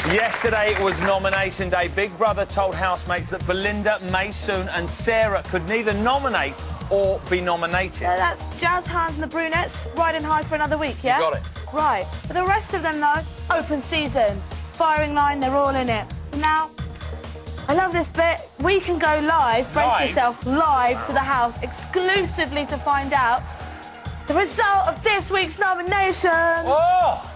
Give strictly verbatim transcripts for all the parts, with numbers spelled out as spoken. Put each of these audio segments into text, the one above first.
Yesterday was nomination day. Big Brother told housemates that Belinda, Maysoon and Sarah could neither nominate or be nominated. So that's Jazz, Hans and the Brunettes riding high for another week, yeah? You got it. Right. For the rest of them, though, open season. Firing line, they're all in it. So now, I love this bit. We can go live, brace Live? yourself, live to the house, exclusively to find out the result of this week's nomination. Oh!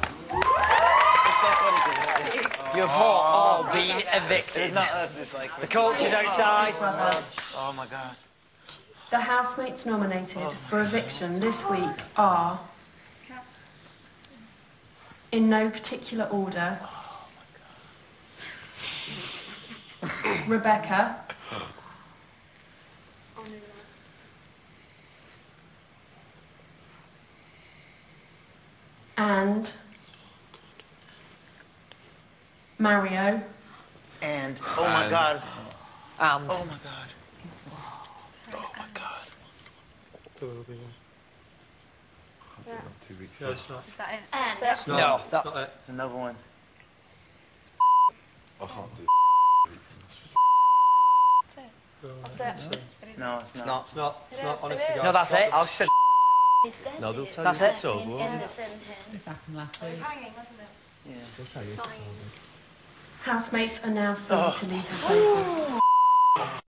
You've all been evicted. Not us, it's like The coach is outside. oh my god. The housemates nominated for eviction this week are, in no particular order, Rebecca, and Mario, And oh my god. And Oh my god. Oh my god. No, it's not. Is that it? It's not. No, It's that- not it. There's another one. I can't do That's it. No, it's it's not. not. It's not. It's not. is, Honest it to is. God. No, that's it. I'll say No, they'll tell That's you it. it's over. won't they? This happened last week. Hanging, wasn't it? Yeah. They'll tell you it's over. housemates are now free to leave the sofas.